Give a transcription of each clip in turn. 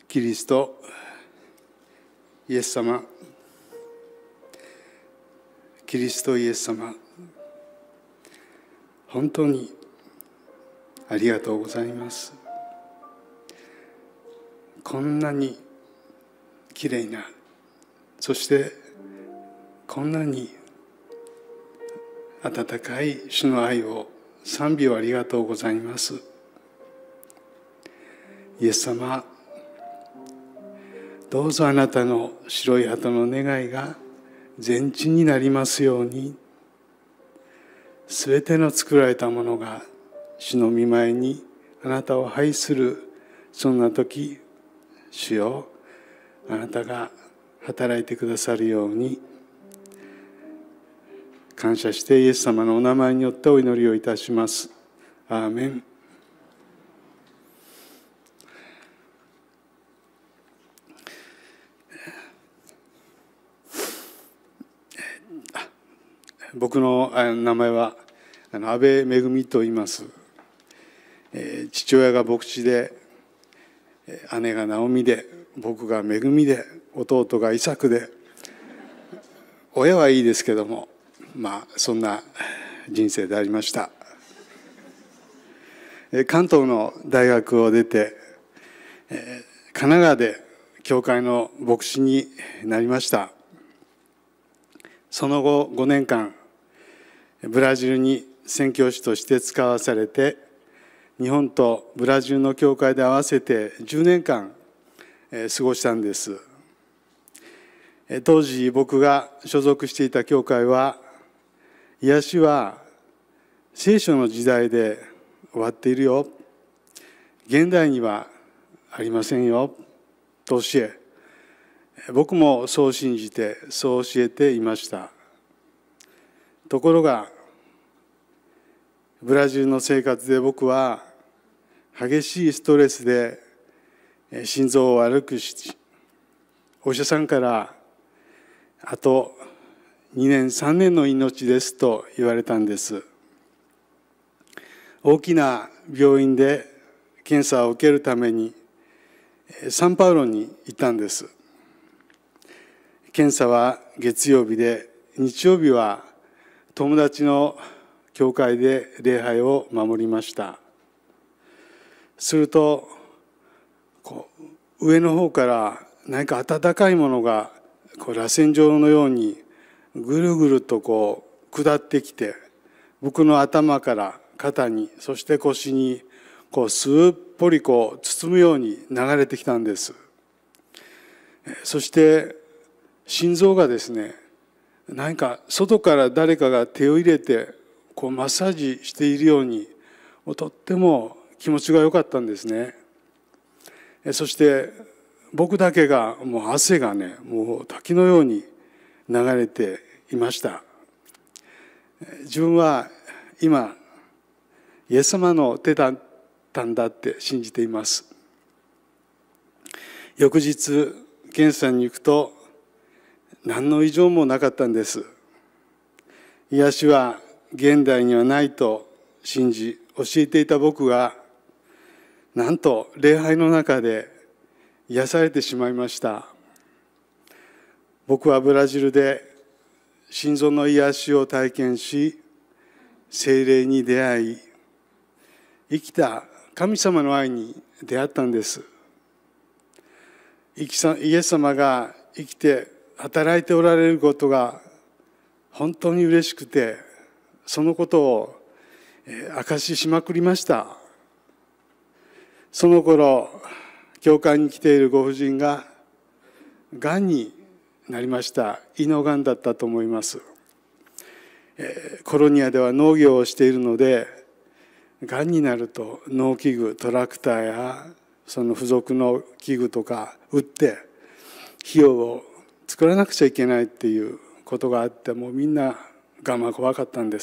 キリストイエス様、キリストイエス様、本当にありがとうございます。こんなにきれいな、そしてこんなに温かい主の愛を、賛美をありがとうございます。イエス様、どうぞあなたの白い鳩の願いが全地になりますように。すべての作られたものが主の御前にあなたを拝する、そんな時、主よ、あなたが働いてくださるように感謝してイエス様のお名前によってお祈りをいたします。アーメン。僕の名前は安倍恵と言います。父親が牧師で、姉がナオミで、僕が恵で、弟がイサクで、親はいいですけども、そんな人生でありました。関東の大学を出て、神奈川で教会の牧師になりました。その後5年間、ブラジルに宣教師として使わされて、日本とブラジルの教会で合わせて10年間過ごしたんです。当時僕が所属していた教会は、癒しは聖書の時代で終わっているよ、現代にはありませんよと教え、僕もそう信じてそう教えていました。ところがブラジルの生活で僕は激しいストレスで心臓を悪くし、お医者さんからあと2年3年の命ですと言われたんです。大きな病院で検査を受けるためにサンパウロに行ったんです。検査は月曜日で、日曜日は友達の教会で礼拝を守りました。すると上の方から何か温かいものが螺旋状のようにぐるぐると下ってきて、僕の頭から肩に、そして腰にすっぽり包むように流れてきたんです。そして心臓がですね、何か外から誰かが手を入れてマッサージしているように、とっても気持ちが良かったんですね。そして僕だけがもう汗がね、もう滝のように流れていました。自分は今イエス様の手だったんだって信じています。翌日検査に行くと何の異常もなかったんです。癒しは現代にはないと信じ教えていた僕が、なんと礼拝の中で癒されてしまいました。僕はブラジルで心臓の癒しを体験し、聖霊に出会い、生きた神様の愛に出会ったんです。イエス様が生きて働いておられることが本当に嬉しくて、そのことを証ししまくりました。その頃教会に来ているご婦人ががんになりました。胃のがんだったと思います。コロニアでは農業をしているので、がんになると農機具、トラクターやその付属の器具とか売って費用を作らなくちゃいけないっていうことがあって、もうみんな我慢怖かったんです。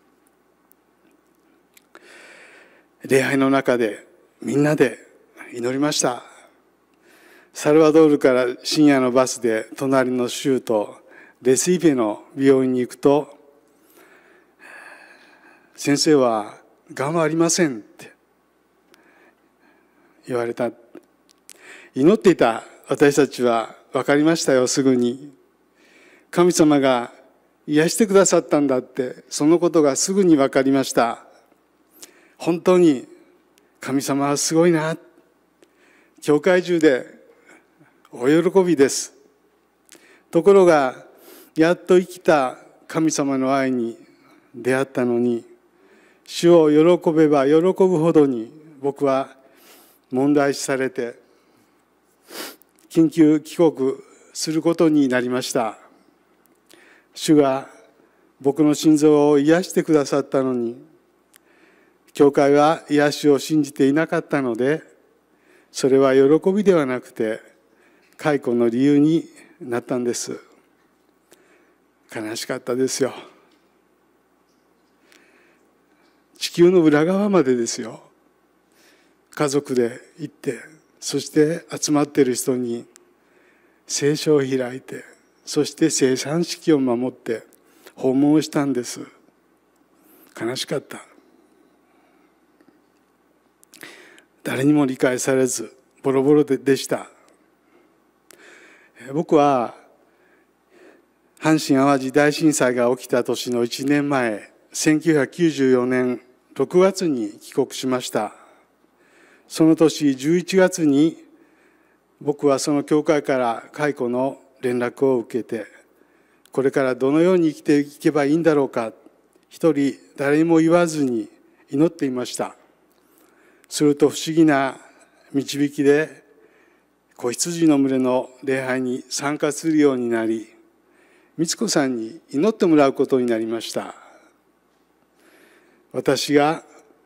礼拝の中でみんなで祈りました。サルバドールから深夜のバスで隣の州都レシーフェの病院に行くと、先生はがんはありませんって言われた。 祈っていた私たちは分かりましたよ、すぐに。神様が癒してくださったんだって、そのことがすぐに分かりました。本当に神様はすごいな。教会中でお喜びです。ところが、やっと生きた神様の愛に出会ったのに、主を喜べば喜ぶほどに僕は問題視されて、緊急帰国することになりました。主が僕の心臓を癒してくださったのに、教会は癒しを信じていなかったので、それは喜びではなくて解雇の理由になったんです。悲しかったですよ。地球の裏側までですよ。家族で行って、そして集まっている人に聖書を開いて、そして生産式を守って訪問をしたんです。悲しかった。誰にも理解されずボロボロでした。僕は阪神・淡路大震災が起きた年の1年前、1994年6月に帰国しました。その年11月に僕はその教会から解雇の連絡を受けて、これからどのように生きていけばいいんだろうか、一人誰にも言わずに祈っていました。すると不思議な導きで、子羊の群れの礼拝に参加するようになり、美津子さんに祈ってもらうことになりました。私が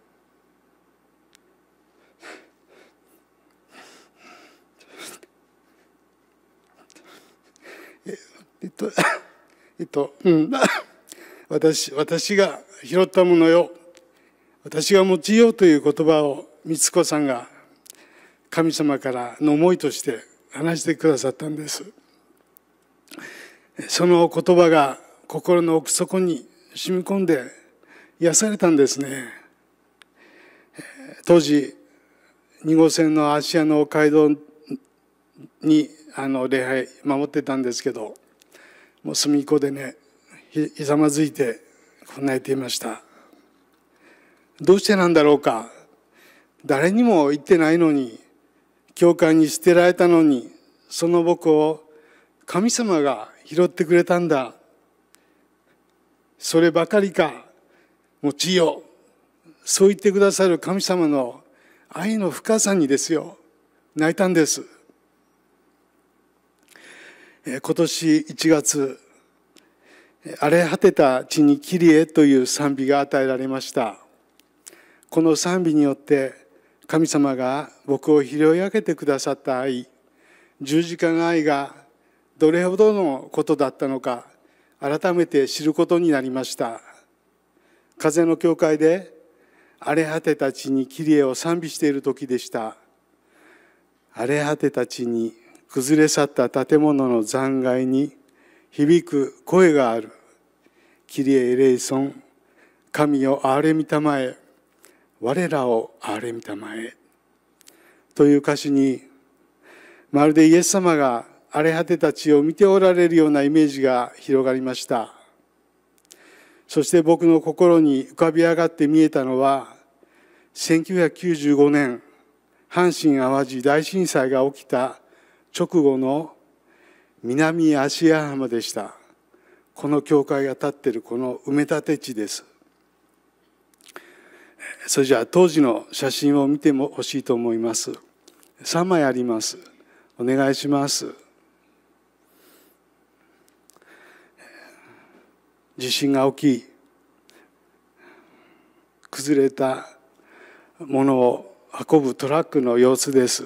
私が拾ったものよ、私が用いようという言葉を美津子さんが神様からの思いとして話してくださったんです。その言葉が心の奥底に染み込んで癒されたんですね。当時2号線の芦屋の街道に礼拝守ってたんですけど、もう隅っこでね、ひざまずいて泣いていました。どうしてなんだろうか。誰にも言ってないのに、教会に捨てられたのに、その僕を神様が拾ってくれたんだ。そればかりか、もう地よ。そう言ってくださる神様の愛の深さにですよ、泣いたんです。今年1月、荒れ果てた地にキリエという賛美が与えられました。この賛美によって神様が僕を拾い上げてくださった愛、十字架の愛がどれほどのことだったのか改めて知ることになりました。風の教会で荒れ果てた地にキリエを賛美している時でした。荒れ果てた地に崩れ去った建物の残骸に響く声がある。キリエ・エレイソン、神よ憐れみたまえ、我らを憐れみたまえ。という歌詞に、まるでイエス様が荒れ果てた地を見ておられるようなイメージが広がりました。そして僕の心に浮かび上がって見えたのは、1995年、阪神・淡路大震災が起きた直後の南芦屋浜でした。この教会が建っているこの埋め立て地です。それじゃあ当時の写真を見てもほしいと思います。3枚あります。お願いします。地震が起き、崩れたものを運ぶトラックの様子です。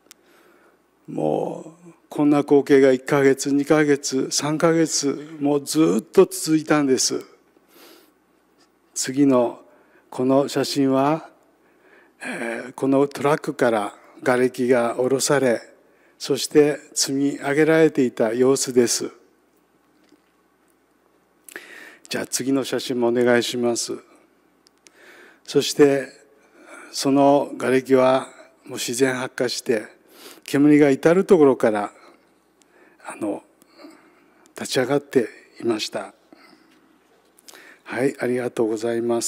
もうこんな光景が1ヶ月、2ヶ月、3ヶ月、もうずっと続いたんです。次のこの写真は、このトラックから瓦礫が下ろされ、そして積み上げられていた様子です。じゃあ次の写真もお願いします。そしてその瓦礫はもう自然発火して、 煙が至るところから立ち上がっていました。はい、ありがとうございます。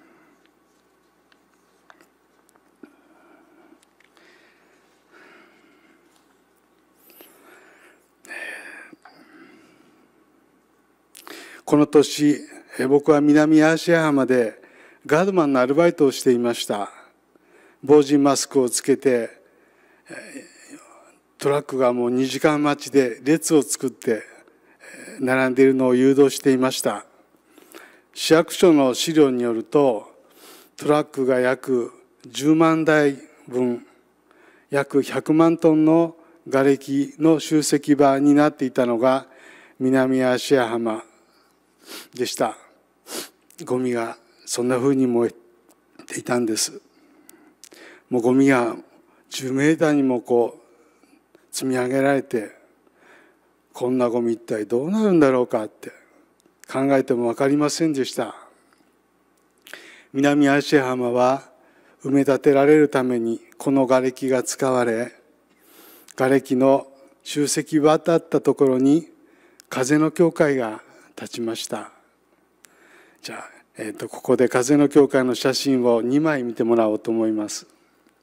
この年、僕は南アーシア浜でガードマンのアルバイトをしていました。防塵マスクをつけて、トラックがもう2時間待ちで列を作って並んでいるのを誘導していました。市役所の資料によると、トラックが約10万台分、約100万トンの瓦礫の集積場になっていたのが南アーシア浜でした。ゴミがそんな風に燃えていたんです。もうゴミが10メーターにも積み上げられて、こんなゴミ一体どうなるんだろうかって考えても分かりませんでした。南アーシア浜は埋め立てられるためにこの瓦礫が使われ、瓦礫の集積場だったところに風の教会が立ちました。じゃあ、ここで風の教会の写真を2枚見てもらおうと思います。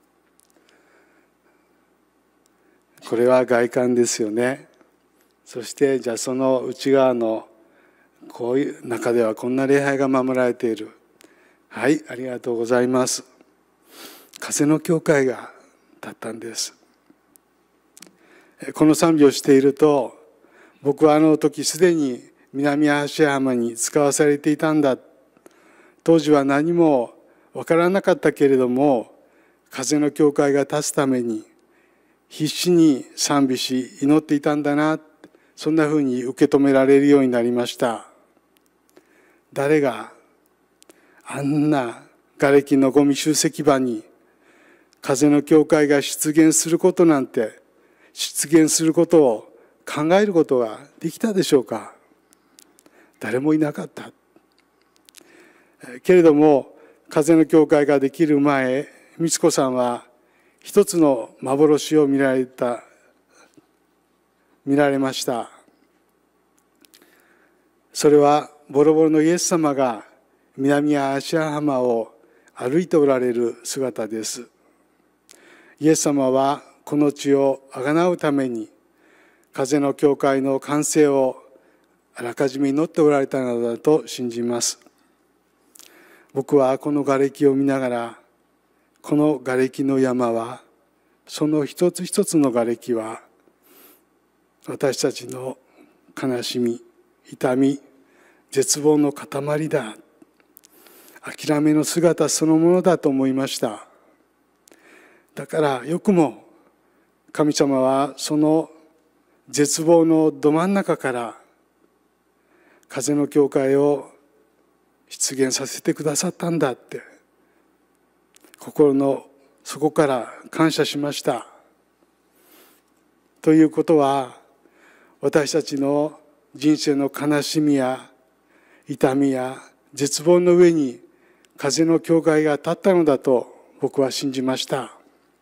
これは外観ですよね。そしてじゃあその内側のこういう中ではこんな礼拝が守られている。はい、ありがとうございます。風の教会が立ったんです。この賛美をしていると、僕はあの時すでに南アーシア浜に使わされていたんだ。当時は何もわからなかったけれども、風の教会が立つために必死に賛美し祈っていたんだな、そんなふうに受け止められるようになりました。誰があんな瓦礫のゴミ集積場に風の教会が出現することなんて、出現することを考えることができたでしょうか。誰もいなかった。けれども風の教会ができる前、美津子さんは一つの幻を見られました。それはボロボロのイエス様が南アーシア浜を歩いておられる姿です。イエス様はこの地をあがなうために風の教会の完成をあらかじめ祈っておられたのだと信じます。僕はこの瓦礫を見ながら、この瓦礫の山は、その一つ一つの瓦礫は私たちの悲しみ、痛み、絶望の塊だ、諦めの姿そのものだと思いました。だからよくも神様はその絶望のど真ん中から風の教会を出現させてくださったんだって、心の底から感謝しました。ということは、私たちの人生の悲しみや痛みや絶望の上に風の教会が立ったのだと僕は信じました。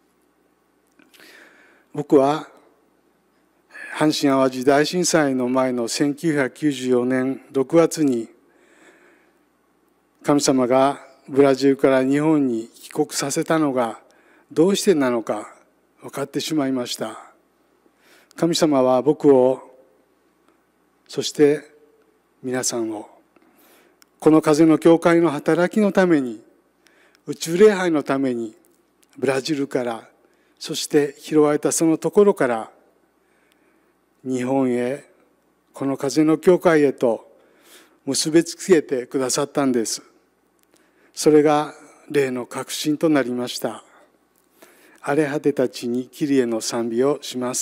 僕は阪神・淡路大震災の前の1994年6月に神様がブラジルから日本に帰国させたのがどうしてなのか分かってしまいました。神様は僕を、そして皆さんを、この風の教会の働きのために、宇宙礼拝のためにブラジルから、そして拾われたそのところから日本へ、この風の教会へと結びつけてくださったんです。それが霊の確信となりました。荒れ果てた地にキリエの賛美をします。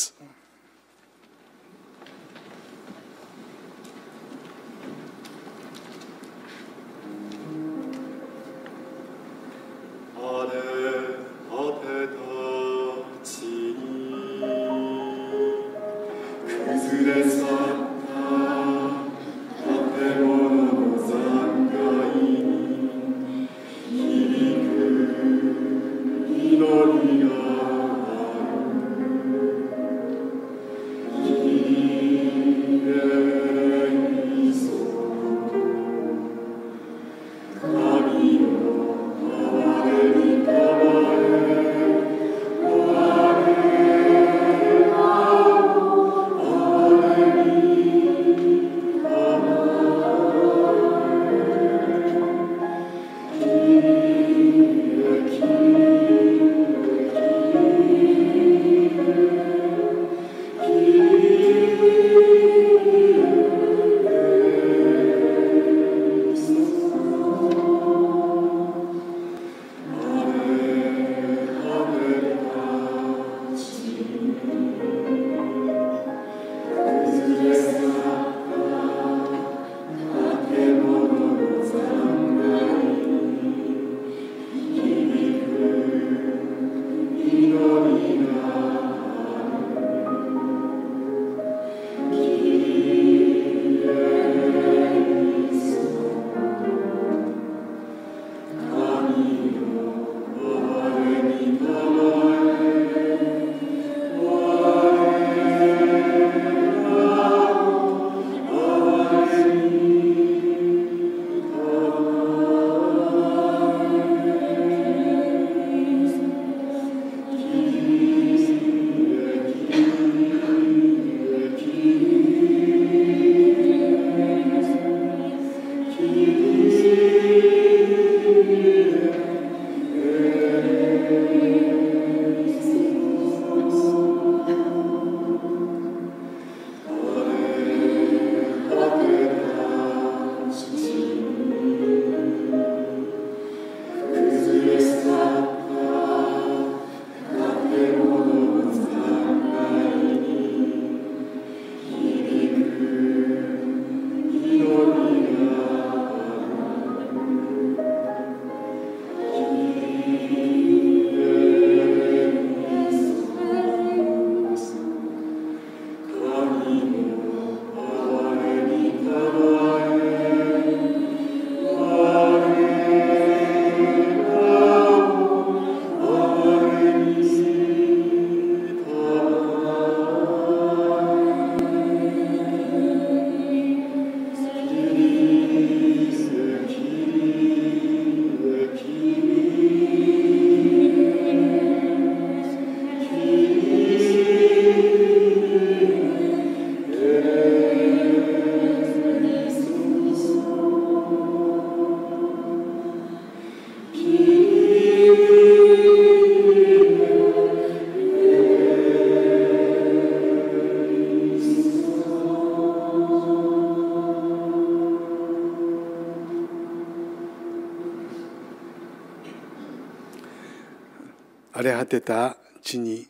荒れ果てた地に、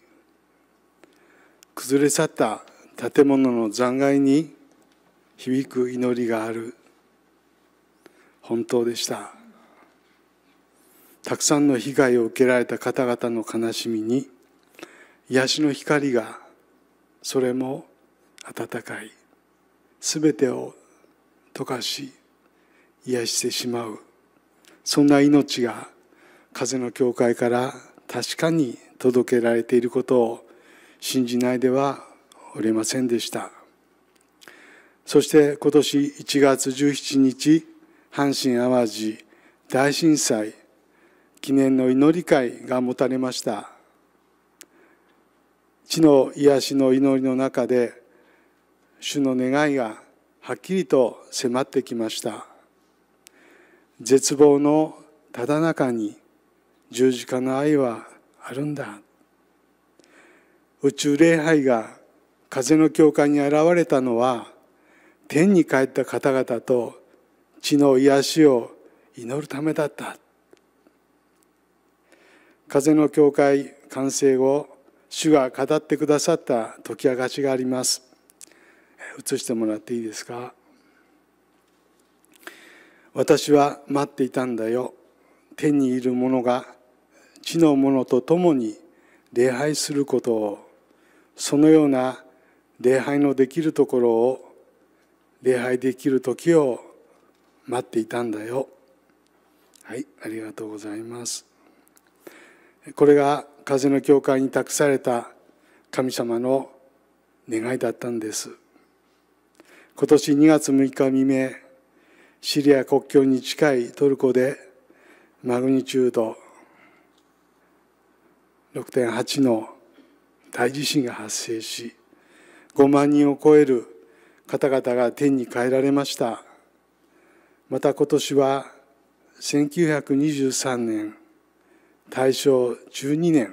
崩れ去った建物の残骸に響く祈りがある。本当でした。たくさんの被害を受けられた方々の悲しみに、癒しの光が、それも温かい、すべてを溶かし、癒してしまう。そんな命が風の教会から確かに届けられていることを信じないではおりませんでした。そして今年1月17日、阪神・淡路大震災記念の祈り会が持たれました。地の癒しの祈りの中で、主の願いがはっきりと迫ってきました。絶望のただ中に十字架の愛はあるんだ。宇宙礼拝が風の教会に現れたのは、天に帰った方々と地の癒しを祈るためだった。風の教会完成後、主が語ってくださった解き明かしがあります。映してもらっていいですか。私は待っていたんだよ。天にいる者が地の者と共に礼拝することを、そのような礼拝のできるところを、礼拝できる時を待っていたんだよ。はい、ありがとうございます。これが風の教会に託された神様の願いだったんです。今年2月6日未明、 シリア国境に近いトルコでマグニチュード 6.8 の大地震が発生し、5万人を超える方々が天に帰られました。また今年は1923年大正12年、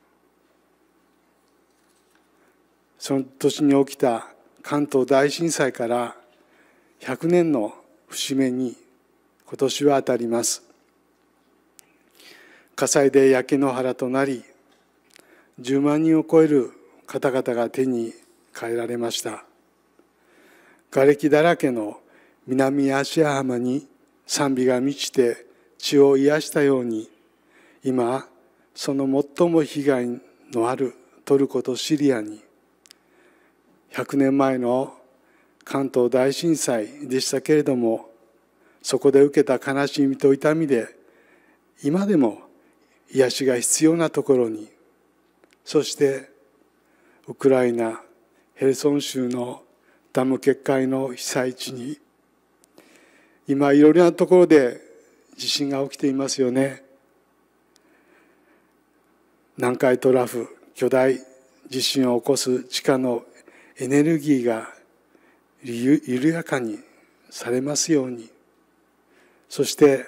その年に起きた関東大震災から100年の節目に今年は当たります。火災で焼け野原となり、10万人を超える方々が天に帰られました。瓦礫だらけの南アシア浜に賛美が満ちて血を癒したように、今その最も被害のあるトルコとシリアに、100年前の関東大震災でしたけれども、そこで受けた悲しみと痛みで今でも癒しが必要なところに、そしてウクライナヘルソン州のダム決壊の被災地に、今いろいろなところで地震が起きていますよね。南海トラフ巨大地震を起こす地下のエネルギーが緩やかにされますように。そして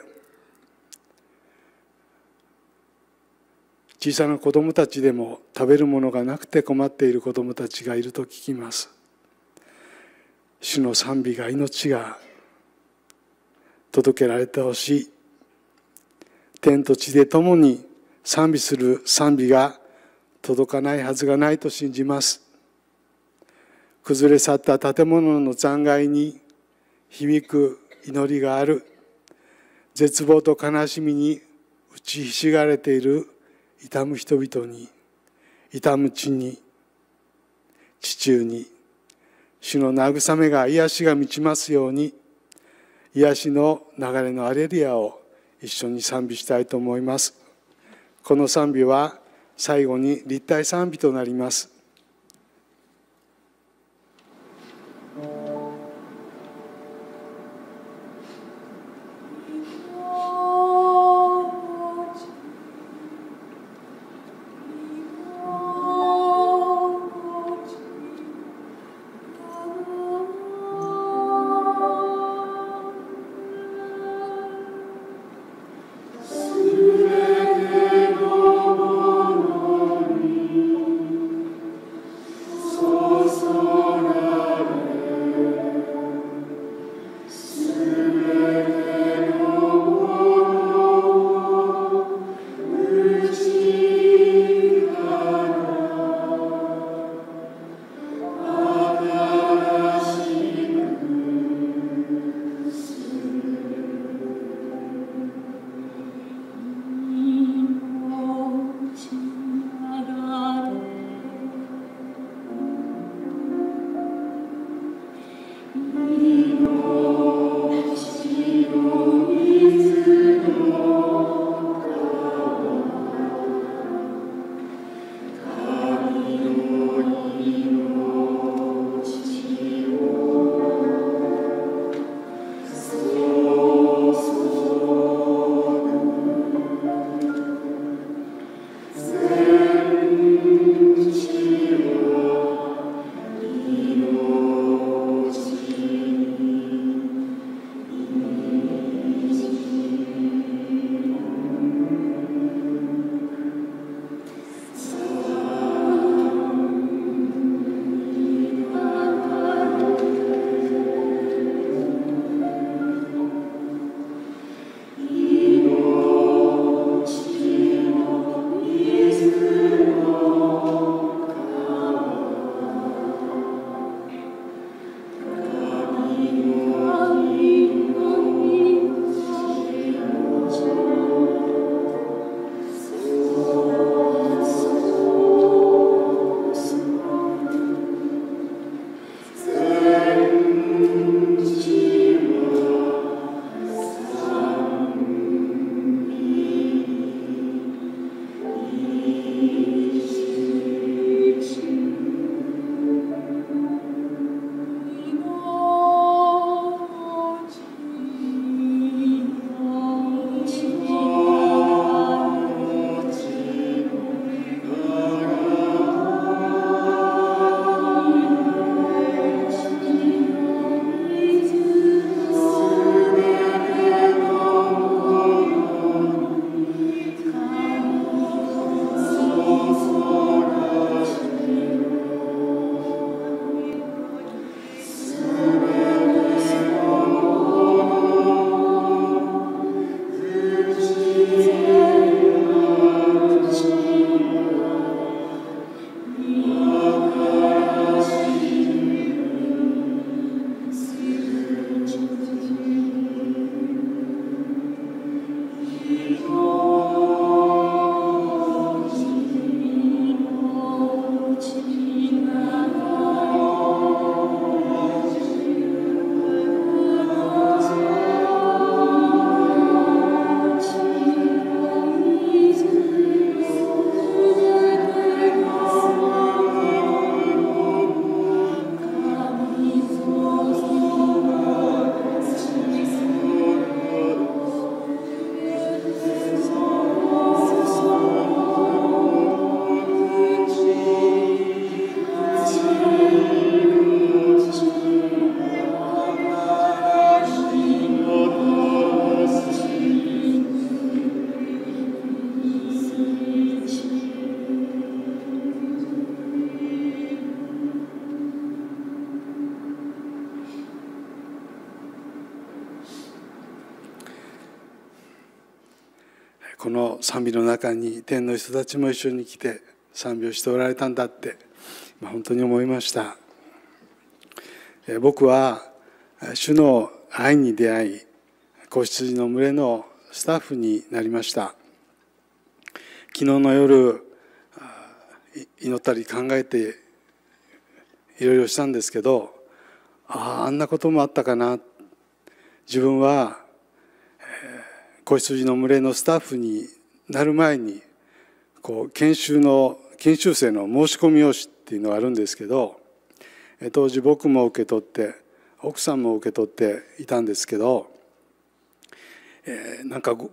小さな子どもたちでも食べるものがなくて困っている子どもたちがいると聞きます。主の賛美が、命が届けられてほしい。天と地で共に賛美する賛美が届かないはずがないと信じます。崩れ去った建物の残骸に響く祈りがある。絶望と悲しみに打ちひしがれている痛む人々に、痛む地に、地中に、主の慰めが、癒しが満ちますように、癒しの流れのアレルヤを一緒に賛美したいと思います。この賛美は最後に立体賛美となります。 この賛美の中に天の人たちも一緒に来て賛美をしておられたんだって本当に思いました。僕は主の愛に出会い、子羊の群れのスタッフになりました。昨日の夜祈ったり考えていろいろしたんですけど、あんなこともあったかな。自分は子羊の群れのスタッフになる前に研修生の申し込み用紙っていうのがあるんですけど、当時僕も受け取って奥さんも受け取っていたんですけど、なんか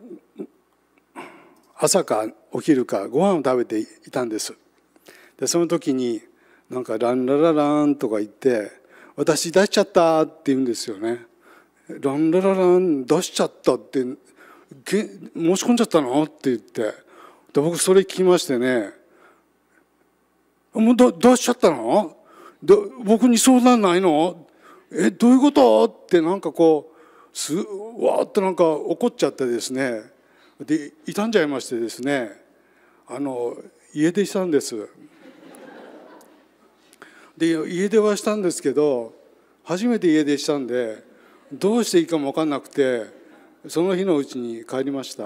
朝かお昼かご飯を食べていたんです。でその時になんかランララランとか言って「私出しちゃった」って言うんですよね。ランラララン出しちゃったって申し込んじゃったのって言って、で僕それ聞きましてね、もう出しちゃったの？僕に相談ないの？どういうこと？ってなんかわーっとなんか怒っちゃってですね、で傷んじゃいましてですね、家出したんです。で家出はしたんですけど、初めて家出したんでどうしていいかも分かんなくて、その日のうちに帰りました。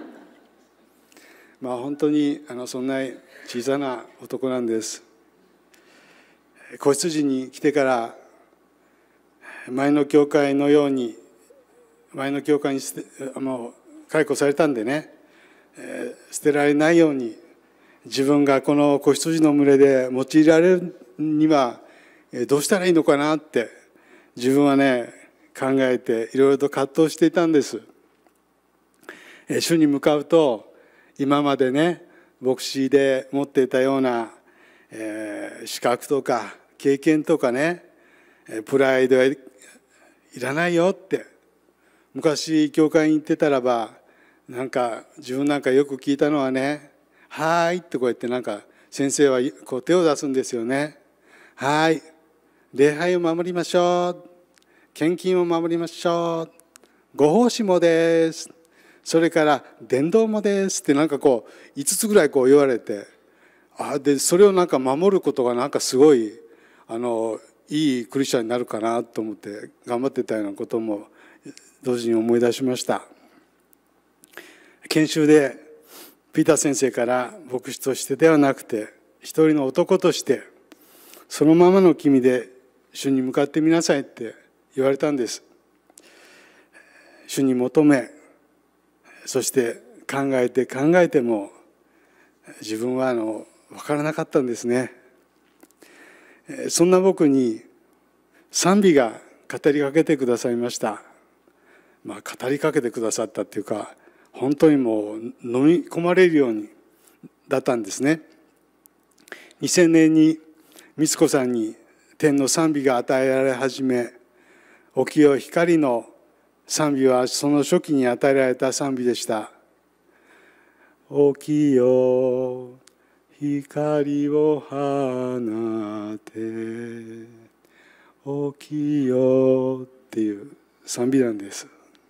本当にそんな小さな男なんです。子羊に来てから前の教会のように前の教会に解雇されたんでね、捨てられないように自分がこの子羊の群れで用いられるにはどうしたらいいのかなって自分はね考えていろいろと葛藤していたんです。主に向かうと今までね牧師で持っていたような資格とか経験とかねプライドはいらないよって、昔教会に行ってたらば自分なんかよく聞いたのはね「はーい」ってこうやって先生は手を出すんですよね。はい、礼拝を守りましょう、献金を守りましょう、ご奉仕もです、それから伝道もですって5つぐらい言われて、でそれを守ることがすごいいいクリスチャンになるかなと思って頑張ってたようなことも同時に思い出しました。研修でピーター先生から牧師としてではなくて一人の男としてそのままの君で主に向かってみなさいって言われたんです。主に求め、そして考えても自分は分からなかったんですね。そんな僕に賛美が語りかけてくださいました。語りかけてくださったっていうか、本当にもう飲み込まれるようにだったんですね。2000年に美津子さんに天の賛美が与えられ始め、起きよ光の賛美はその初期に与えられた賛美でした。起きよ光を放て起きよっていう賛美なんです。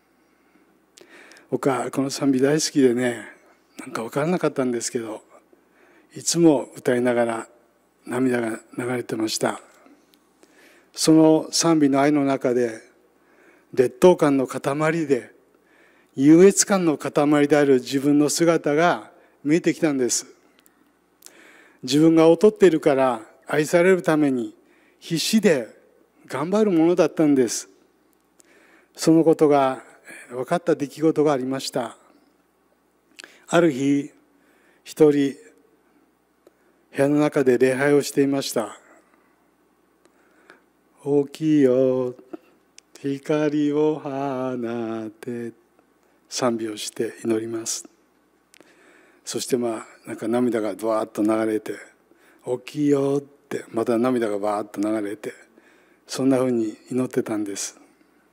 僕はこの賛美大好きでね、分からなかったんですけど、いつも歌いながら涙が流れてました。その賛美の愛の中で劣等感の塊で優越感の塊である自分の姿が見えてきたんです。自分が劣っているから愛されるために必死で頑張るものだったんです。そのことが分かった出来事がありました。ある日、一人部屋の中で礼拝をしていました。起きよ光を放て賛美をして祈ります。そして涙がドワーッと流れて、起きよってまた涙がバーッと流れて、そんなふうに祈ってたんです。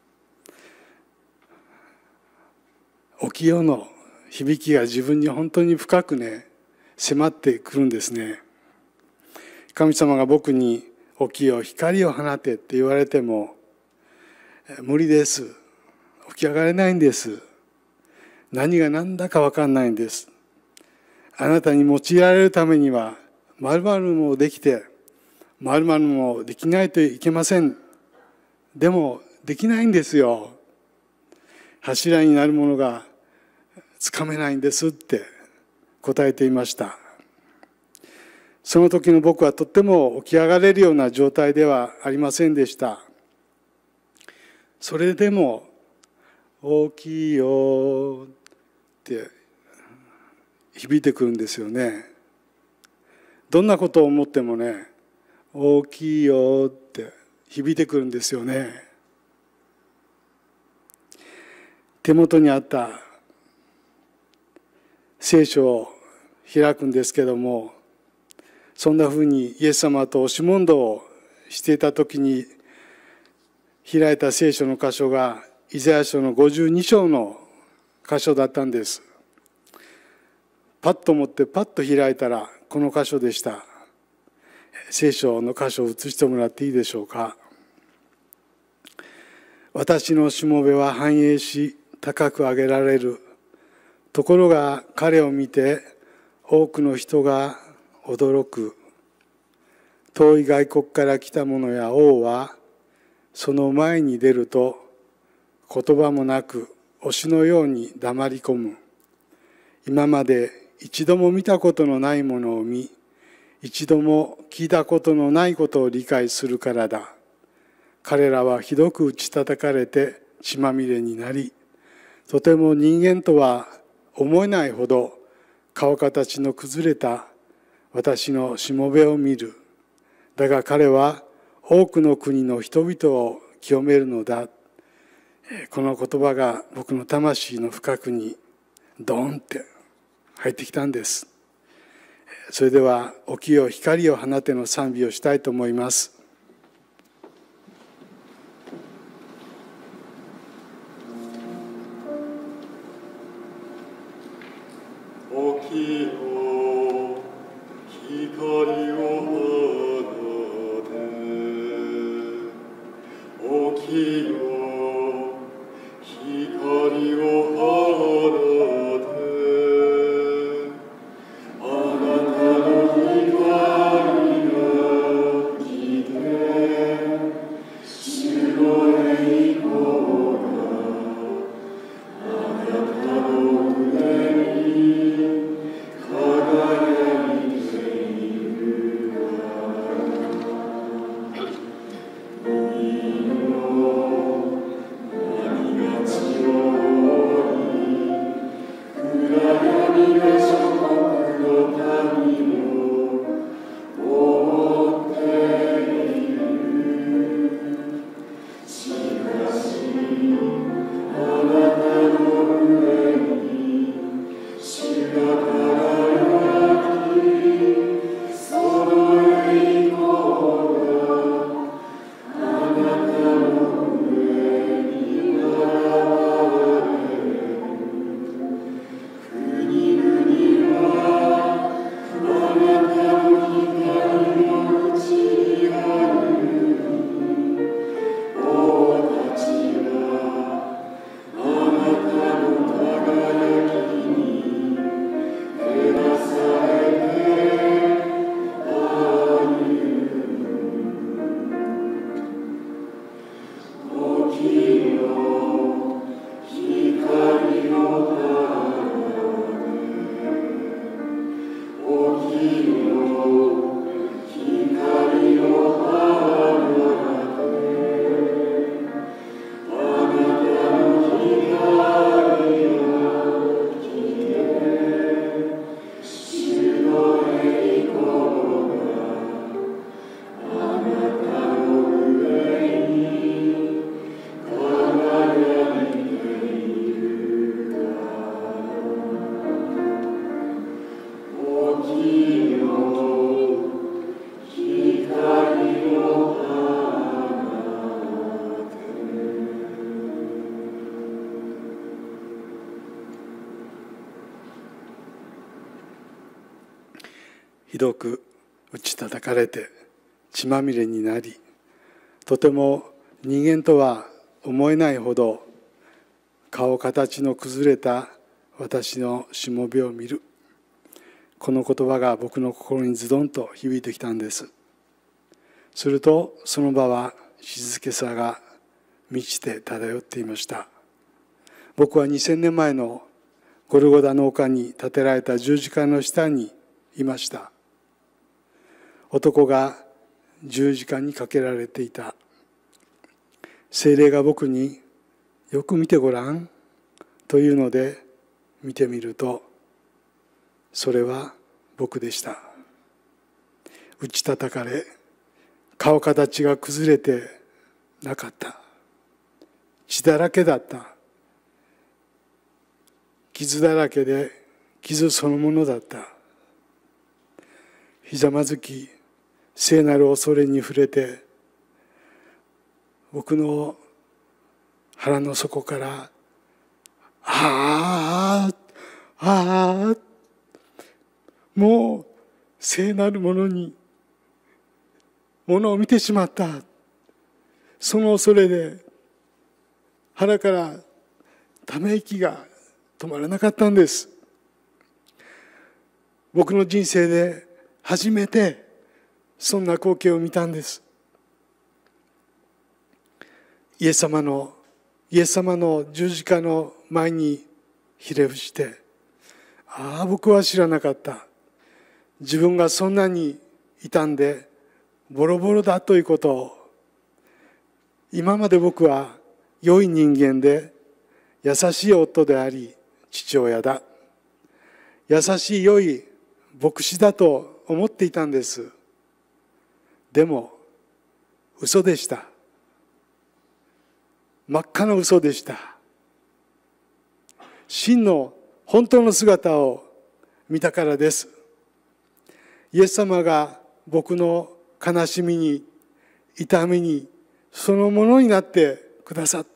起きよの響きが自分に本当に深く迫ってくるんですね。神様が僕に起きよ光を放てって言われても無理です、起き上がれないんです。 何が何だか分かんないんです。あなたに用いられるためには〇〇もできて〇〇もできないといけません。でもできないんですよ。柱になるものがつかめないんですって答えていました。その時の僕はとっても起き上がれるような状態ではありませんでした。それでも大きいよって響いてくるんですよね。どんなことを思ってもね、大きいよって響いてくるんですよね。手元にあった聖書を開くんですけども、そんなふうにイエス様と押し問答をしていた時に開いた聖書の箇所がイザヤ書の52章の箇所だったんです。パッと持ってパッと開いたらこの箇所でした。聖書の箇所を移してもらっていいでしょうか。私のしもべは繁栄し高く上げられる。ところが彼を見て多くの人が驚く。遠い外国から来た者や王はその前に出ると言葉もなく押しのように黙り込む。今まで一度も見たことのないものを見、一度も聞いたことのないことを理解するからだ。彼らはひどく打ち叩かれて血まみれになり、とても人間とは思えないほど顔形の崩れた私のしもべを見る。だが彼は多くの国の人々を清めるのだ。この言葉が僕の魂の深くにドーンって入ってきたんです。それでは起きよ光を放ての賛美をしたいと思います。 起きよ光を放て、起きよ光を放て、あなたの光が来て、主の栄光があなたの上に輝いているから。いいよ何が地を覆い、暗闇が諸国の民を覆っている。しかしあなたの上に主が輝き、その栄光があなたの上に現れる。国々はあなたの光のうちにある。王たちはあなたの輝きに照らされて歩む。起きよ光を放て、起きよ光を放て、あなたの光が来て、主の栄光があなたの上に輝いているから。起きよ光を放て。 ひどく打ち叩かれて血まみれになり、とても人間とは思えないほど顔形の崩れた私のしもべを見る。この言葉が僕の心にズドンと響いてきたんです。するとその場は静けさが満ちて漂っていました。僕は2000年前のゴルゴダの丘に建てられた十字架の下にいました。男が十字架にかけられていた。聖霊が僕によく見てごらんというので見てみると、それは僕でした。打ち叩かれ、顔形が崩れてなかった。血だらけだった。傷だらけで傷そのものだった。ひざまずき、聖なる恐れに触れて、僕の腹の底から、ああ、ああ、もう聖なるものにものを見てしまった。その恐れで腹からため息が止まらなかったんです。僕の人生で初めてそんな光景を見たんです。イエス様の十字架の前にひれ伏して、僕は知らなかった。自分がそんなに傷んでボロボロだということを、今まで僕は良い人間で優しい夫であり父親だ、優しい良い牧師だと思っていたんです。でも嘘でした。真っ赤な嘘でした。真の本当の姿を見たからです。イエス様が僕の悲しみに痛みにそのものになってくださった。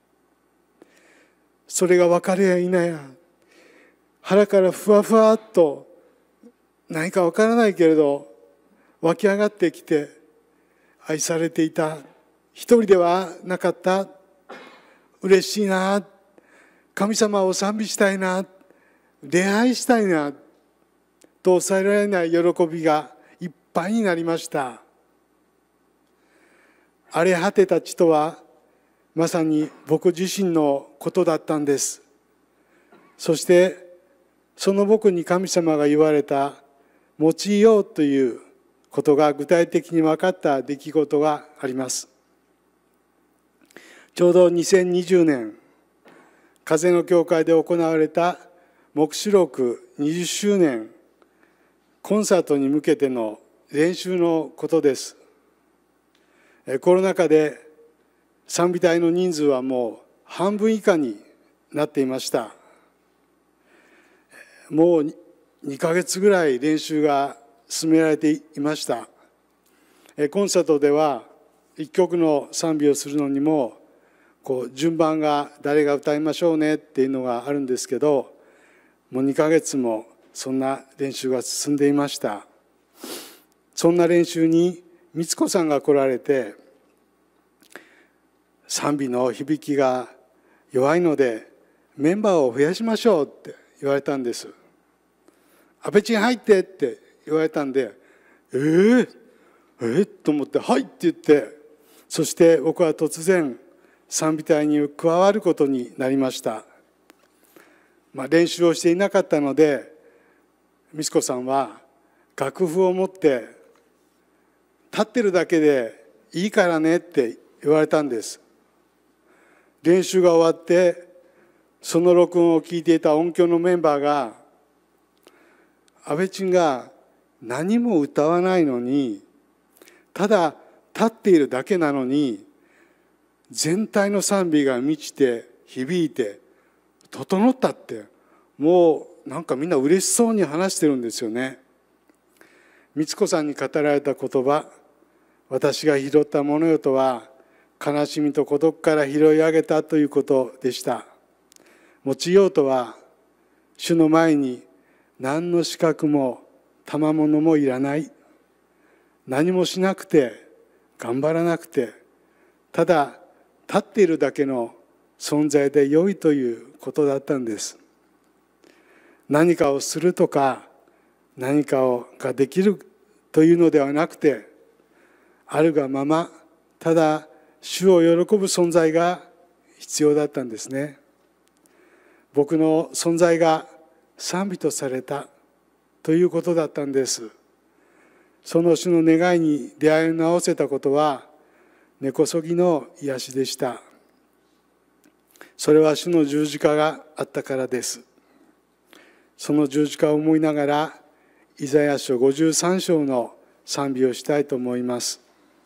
それが分かるや否や、腹からふわふわっと何か分からないけれど湧き上がってきて、愛されていた、一人ではなかった、嬉しいな、神様を賛美したいな、礼拝したいなと抑えられない喜びがいっぱいになりました。荒れ果てた地とはまさに僕自身のことだったんです。そしてその僕に神様が言われた用いようということが具体的に分かった出来事があります。ちょうど2020年、風の教会で行われた黙示録20周年コンサートに向けての練習のことです。コロナ禍で賛美隊の人数はもう半分以下になっていました。もう2ヶ月ぐらい練習が進められていました。コンサートでは一曲の賛美をするのにも順番が誰が歌いましょうねっていうのがあるんですけど、もう2ヶ月もそんな練習が進んでいました。そんな練習に光子さんが来られて、賛美の響きが弱いのでメンバーを増やしましょうって言われたんです。安倍ちん入ってって言われたんで、と思って、はいって言って、そして僕は突然賛美隊に加わることになりました。練習をしていなかったので、美智子さんは楽譜を持って立ってるだけでいいからねって言われたんです。練習が終わってその録音を聞いていた音響のメンバーが、安倍ちんが何も歌わないのに、ただ立っているだけなのに全体の賛美が満ちて響いて整ったって、もうなんかみんな嬉しそうに話してるんですよね。美智子さんに語られた言葉、私が拾ったものよとは、悲しみと孤独から拾い上げたということでした。用いようとは、主の前に何の資格も賜物もいらない、何もしなくて頑張らなくて、ただ立っているだけの存在で良いということだったんです。 何かをするとか何かができるというのではなくて、あるがままただ主を喜ぶ存在が必要だったんですね。僕の存在が賛美とされたということだったんです。その主の願いに出会い直せたことは根こそぎの癒しでした。それは主の十字架があったからです。その十字架を思いながらイザヤ書53章の賛美をしたいと思います。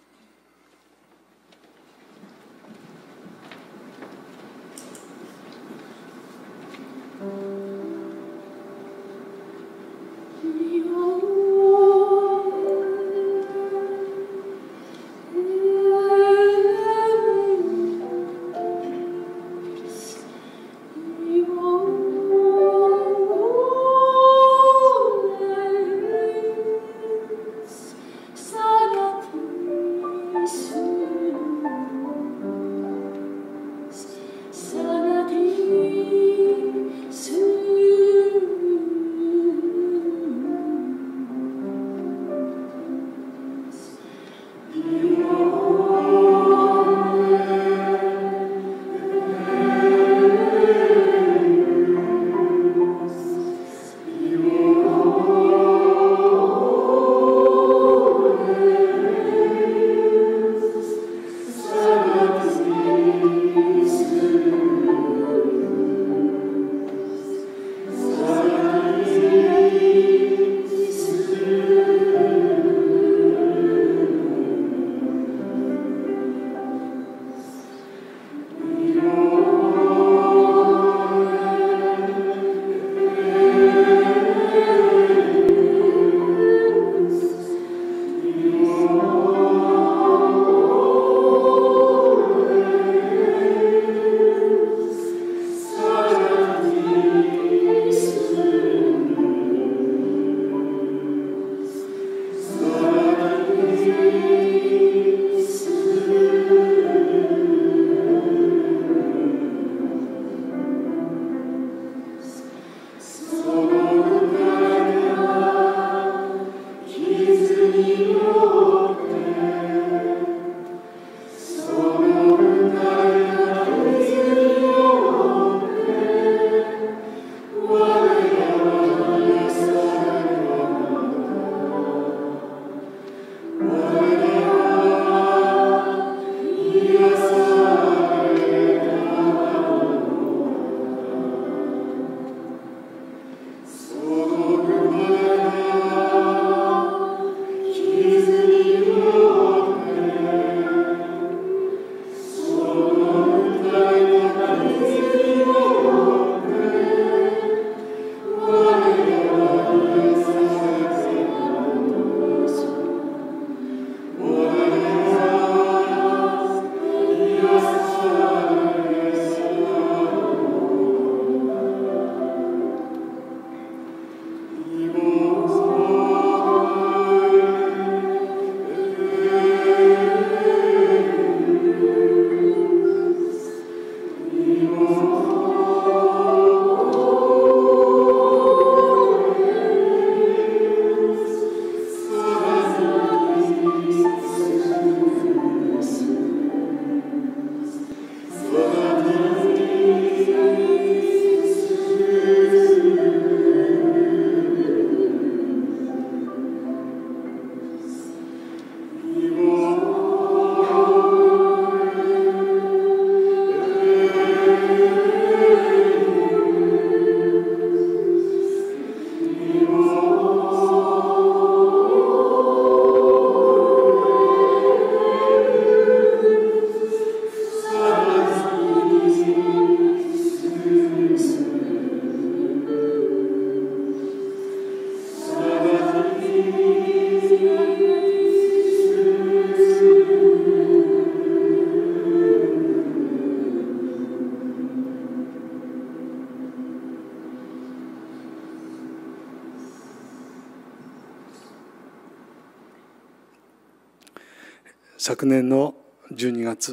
昨年の12月、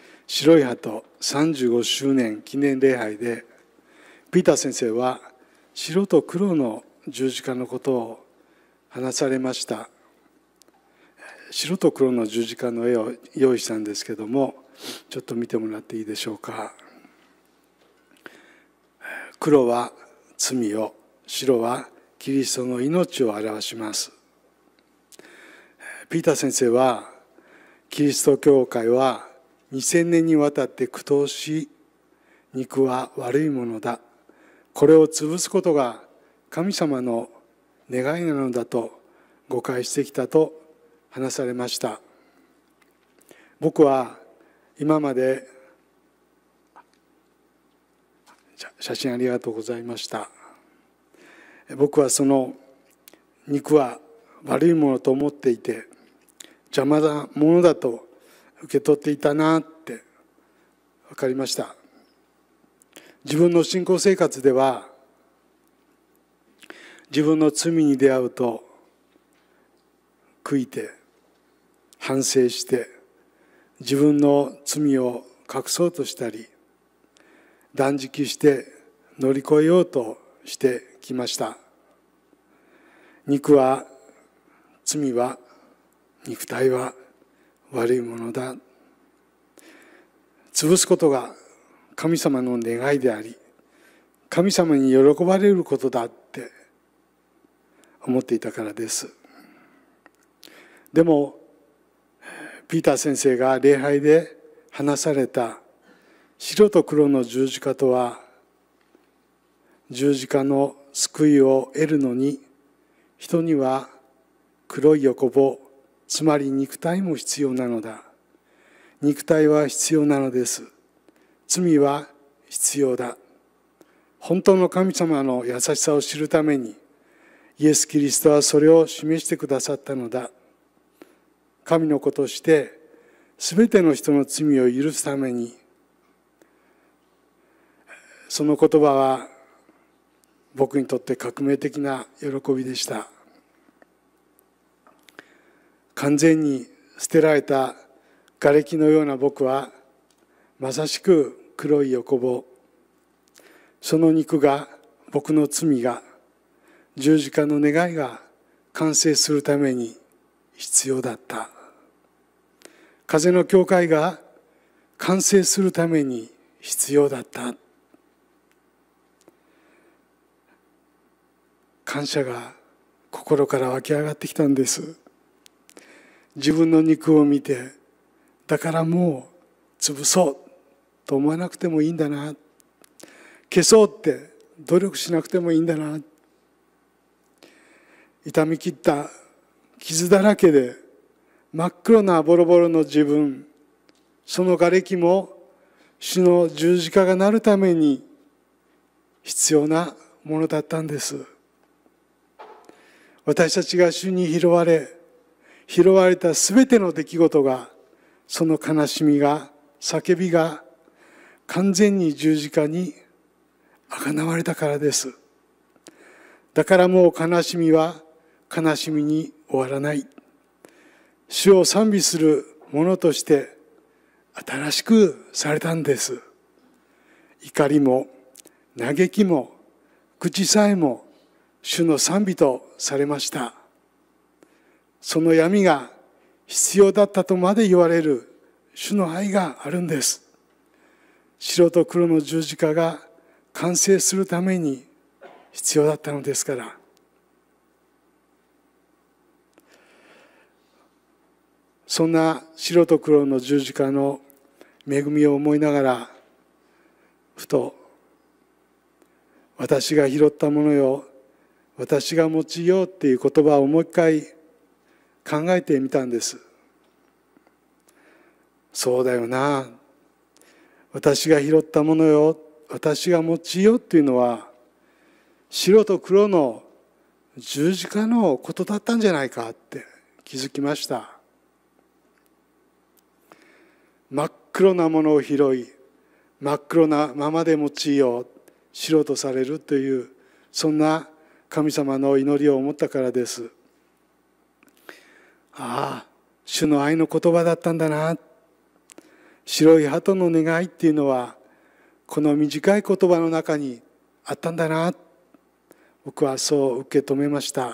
白い鳩35周年記念礼拝でピーター先生は白と黒の十字架のことを話されました。白と黒の十字架の絵を用意したんですけども、ちょっと見てもらっていいでしょうか。黒は罪を、白はキリストの命を表します。ピーター先生は、キリスト教会は2000年にわたって苦闘し、肉は悪いものだ、これを潰すことが神様の願いなのだと誤解してきたと話されました。僕は今まで、写真ありがとうございました。僕はその肉は悪いものと思っていて、邪魔なものだと受け取っていたなって分かりました。自分の信仰生活では、自分の罪に出会うと悔いて反省して自分の罪を隠そうとしたり、断食して乗り越えようとしてきました。肉は、罪は、肉体は悪いものだ、潰すことが神様の願いであり、神様に喜ばれることだって思っていたからです。でもピーター先生が礼拝で話された白と黒の十字架とは、十字架の救いを得るのに、人には黒い横棒、つまり肉体も必要なのだ。肉体は必要なのです。罪は必要だ。本当の神様の優しさを知るために、イエス・キリストはそれを示してくださったのだ。神の子として、すべての人の罪を許すために、その言葉は僕にとって革命的な喜びでした。完全に捨てられた瓦礫のような僕は、まさしく黒い横棒。その肉が、僕の罪が、十字架の願いが完成するために必要だった。風の教会が完成するために必要だった。感謝が心から湧き上がってきたんです。自分の肉を見て、だからもう潰そうと思わなくてもいいんだな、消そうって努力しなくてもいいんだな、痛み切った傷だらけで真っ黒なボロボロの自分、その瓦礫も主の十字架がなるために必要なものだったんです。私たちが主に拾われたすべての出来事が、その悲しみが、叫びが完全に十字架にあがなわれたからです。だからもう悲しみは悲しみに終わらない。主を賛美するものとして新しくされたんです。怒りも嘆きも口さえも主の賛美とされました。その闇が必要だったとまで言われる主の愛があるんです。白と黒の十字架が完成するために必要だったのですから。そんな白と黒の十字架の恵みを思いながら、ふと、私が拾ったものよ、私が用いようっていう言葉をもう一回考えてみたんです。そうだよな。私が拾ったものよ、私が用いようっていうのは、白と黒の十字架のことだったんじゃないかって気づきました。真っ黒なものを拾い、真っ黒なままで用いよう、白とされるという、そんな神様の祈りを思ったからです。ああ、主の愛の言葉だったんだな。白い鳩の願いっていうのは、この短い言葉の中にあったんだな。 僕はそう受け止めました。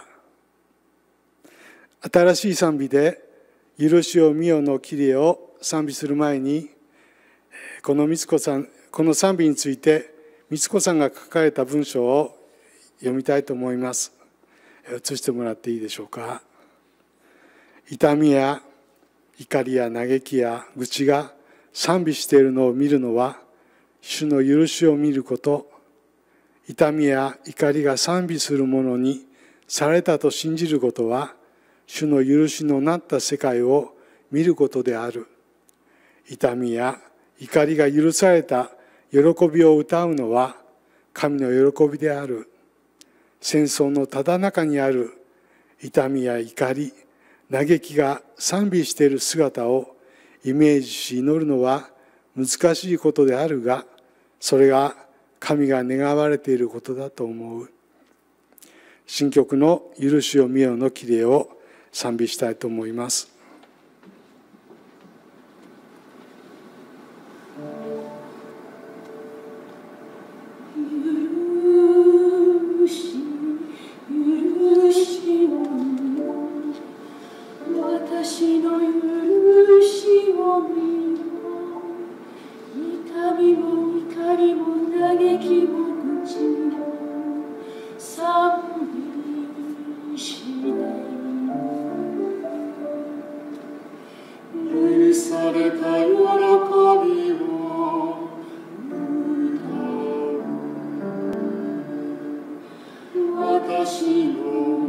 新しい賛美で許しを見よのきれを賛美する前に、この賛美について美津子さんが書かれた文章を読みたいと思います。映してもらっていいでしょうか。痛みや怒りや嘆きや愚痴が賛美しているのを見るのは主の許しを見ること、痛みや怒りが賛美するものにされたと信じることは主の許しのなった世界を見ることである。痛みや怒りが許された喜びを歌うのは神の喜びである。戦争のただ中にある痛みや怒り、嘆きが賛美している姿をイメージし祈るのは難しいことであるが、それが神が願われていることだと思う。新曲の許しを見よのきれを賛美したいと思います。 私の許しを見よ。痛みも怒りも嘆きも愚痴も賛美しない。許された喜びを歌う。私の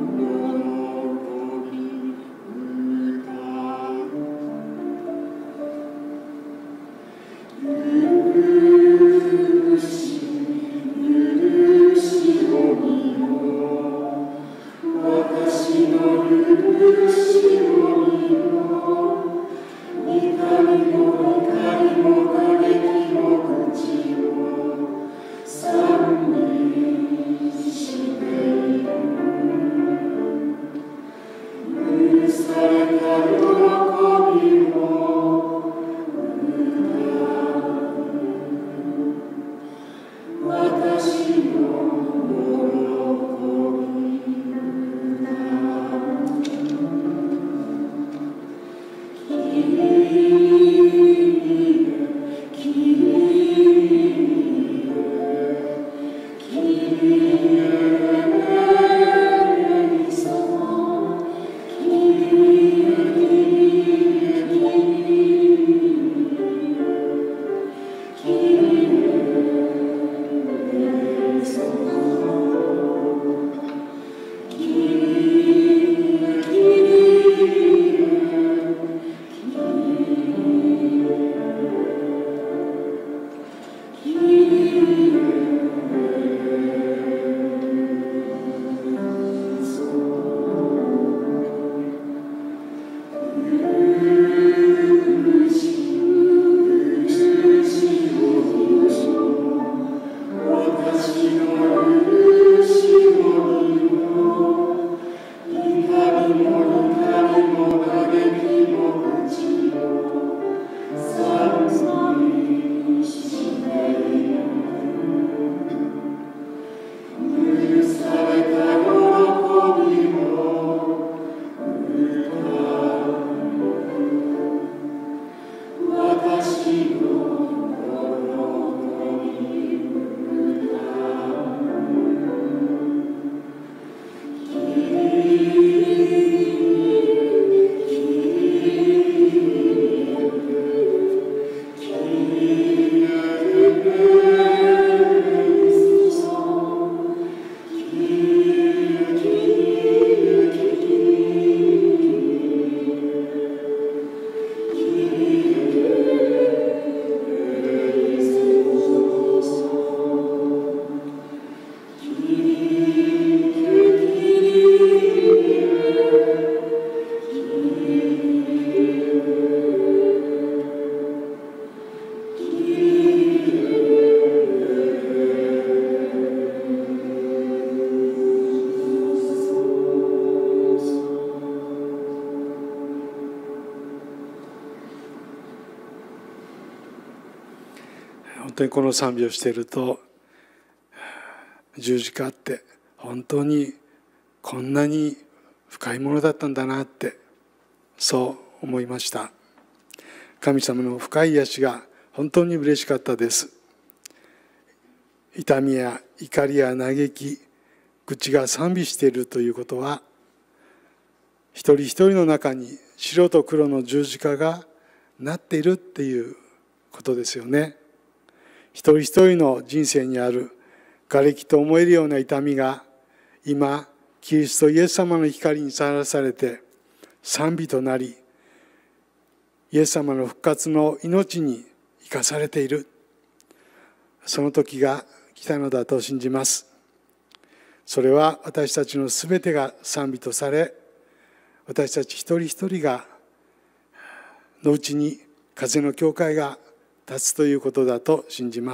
本当にこの賛美をしていると十字架って本当にこんなに深いものだったんだなって、そう思いました。神様の深い癒しが本当に嬉しかったです。痛みや怒りや嘆き、愚痴が賛美しているということは、一人一人の中に白と黒の十字架がなっているっていうことですよね。一人一人の人生にある瓦礫と思えるような痛みが今キリストイエス様の光にさらされて賛美となり、イエス様の復活の命に生かされている、その時が来たのだと信じます。それは私たちのすべてが賛美とされ、私たち一人一人がのうちに風の教会が立つということだと信じます。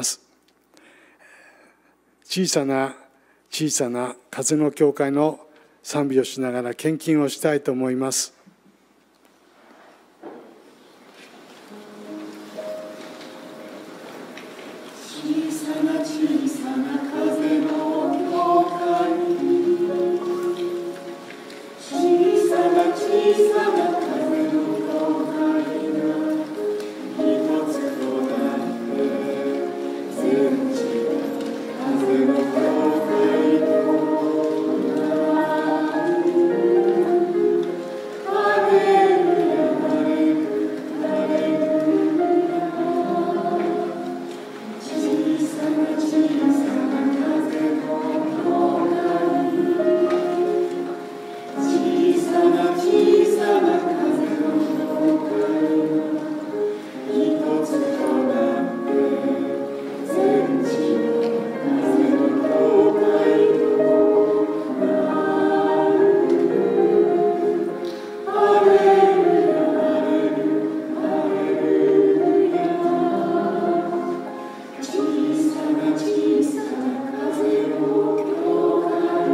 小さな風の教会の賛美をしながら献金をしたいと思います。 小さな風の教会、小さな風の教会が一つとなって全地が風の教会となる。ハレルヤハレルヤハレルヤ。小さな風の教会、小さな風の教会が一つとなって全地の風の教会となる。ハレルヤハレルヤハレルヤ。小さな風の教会、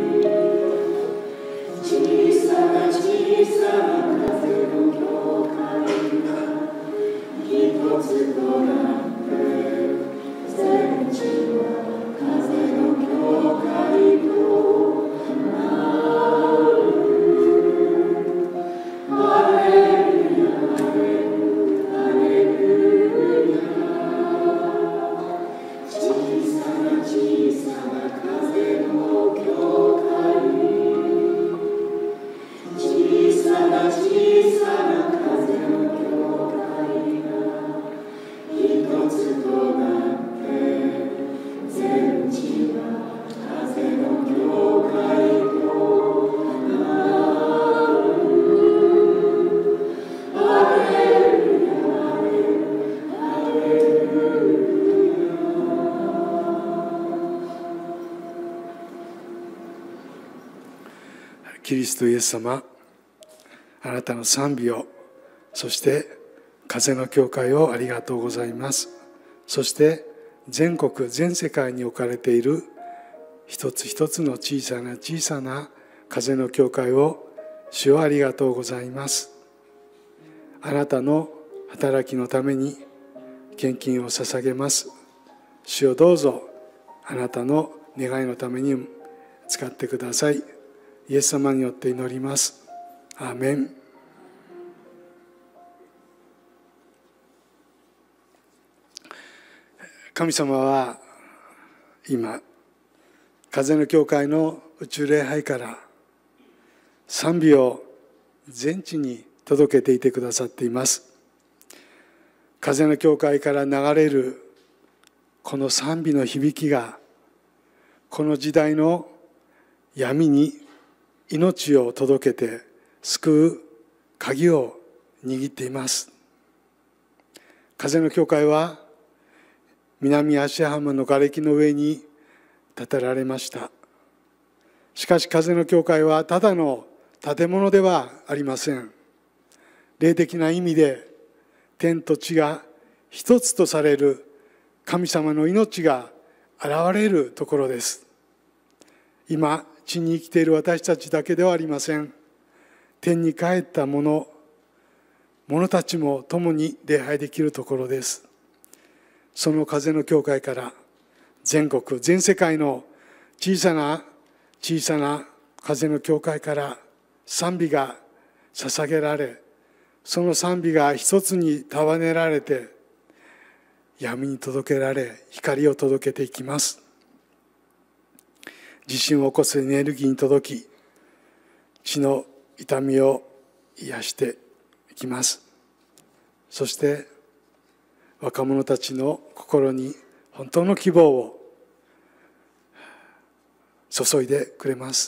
小さな風の教会が一つとなって全地の風の教会となる。ハレルヤハレルヤハレルヤ。小さな風の教会、小さな風の教会が一つとなって全地が風の教会となる。ハレルヤハレルヤハレルヤ。 キリストイエス様、あなたの賛美を、そして風の教会をありがとうございます。そして全国全世界に置かれている一つ一つの小さな風の教会を主をありがとうございます。あなたの働きのために献金を捧げます。主をどうぞあなたの願いのために使ってください。イエス様によって祈ります。アーメン。神様は今、風の教会の宇宙礼拝から賛美を全地に届けていてくださっています。風の教会から流れるこの賛美の響きが、この時代の闇に命を届けて救う鍵を握っています。風の教会は南芦屋浜の瓦礫の上に建てられました。しかし風の教会はただの建物ではありません。霊的な意味で天と地が一つとされる神様の命が現れるところです。今地に生きている私たちだけではありません。天に帰った者たちも共に礼拝できるところです。その風の教会から全国全世界の小さな小さな風の教会から賛美が捧げられ、その賛美が一つに束ねられて闇に届けられ、光を届けていきます。地震を起こすエネルギーに届き、血の痛みを癒していきます。そして若者たちの心に本当の希望を注いでくれます。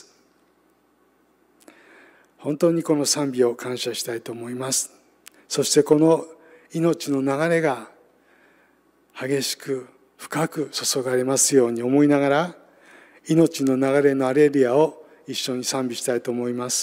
本当にこの賛美を感謝したいと思います。そしてこの命の流れが激しく深く注がれますように思いながら、命の流れのアレルヤを一緒に賛美したいと思います。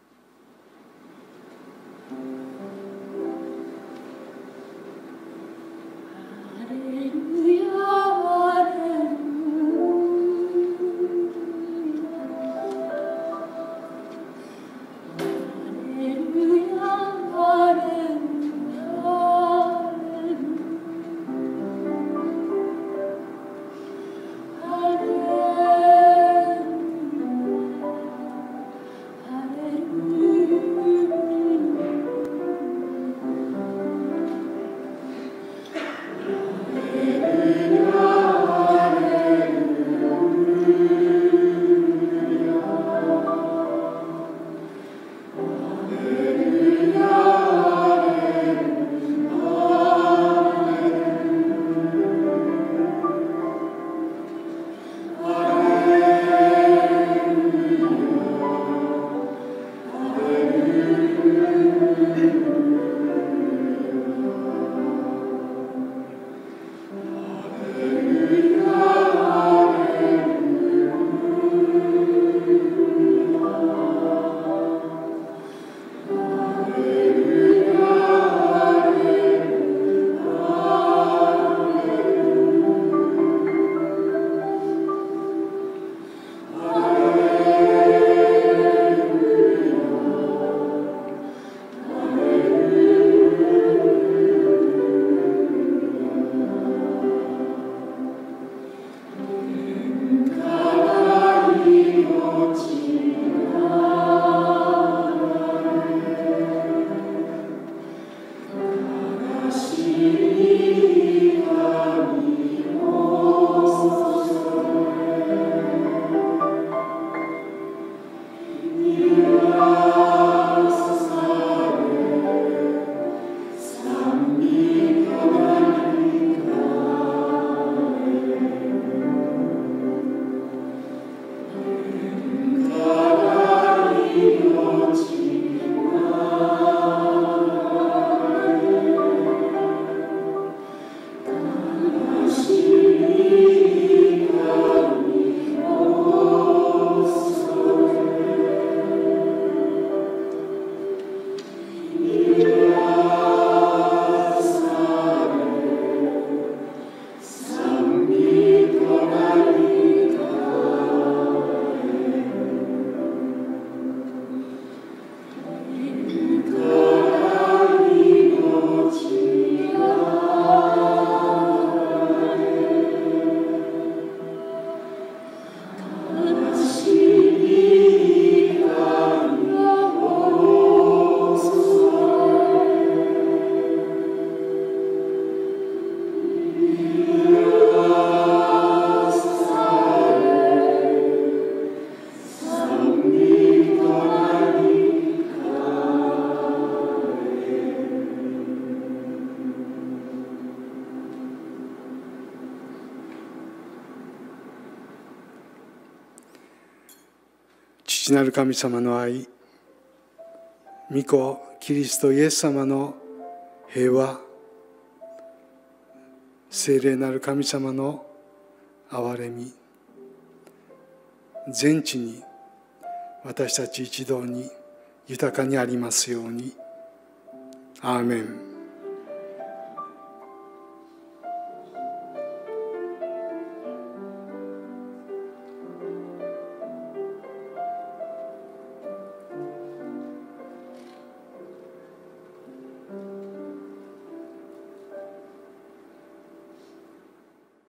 父なる神様の愛、御子キリストイエス様の平和、聖霊なる神様の憐れみ、全地に私たち一同に豊かにありますように。アーメン。